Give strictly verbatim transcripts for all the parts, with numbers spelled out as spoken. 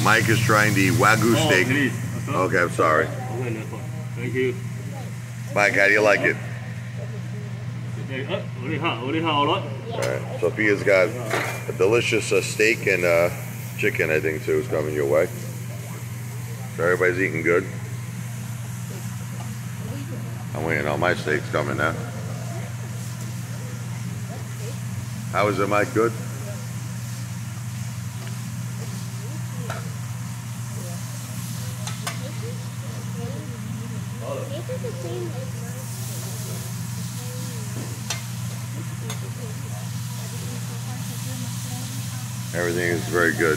Mike is trying the Wagyu Oh, steak. please. Okay, I'm sorry. Okay, no problem. Thank you. Mike, how do you like it? Uh, only hot, only hot, all right. Alright, Sophia's got a delicious uh, steak and uh, chicken, I think, too, is coming your way. So everybody's eating good. I'm waiting on my steaks coming now. How is it, Mike? Good? Everything is very good.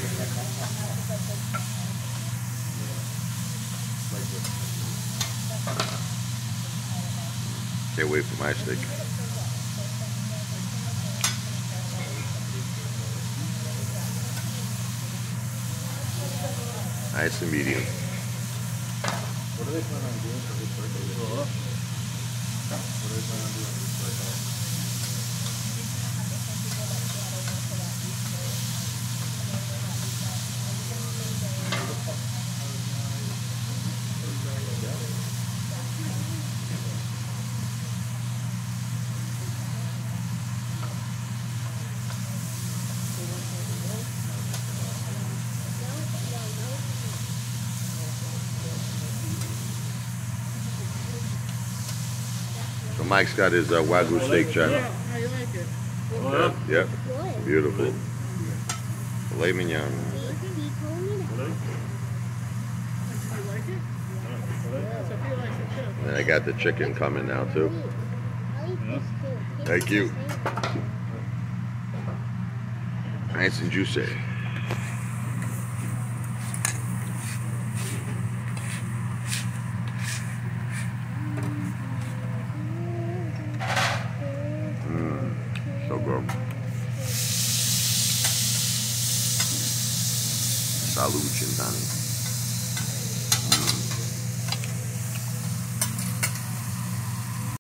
Can't wait for my steak. Nice and medium. What are they planning on doing for this birthday? What are they planning on doing for this birthday? So Mike's got his uh, Wagyu steak channel. Yeah, how you like it? Okay. Yep. Beautiful. Filet mignon. You like it? Yeah, Sophia likes it too. And I got the chicken coming now too. Thank you. Nice and juicy. Mmm, so good. Salud, Chintani.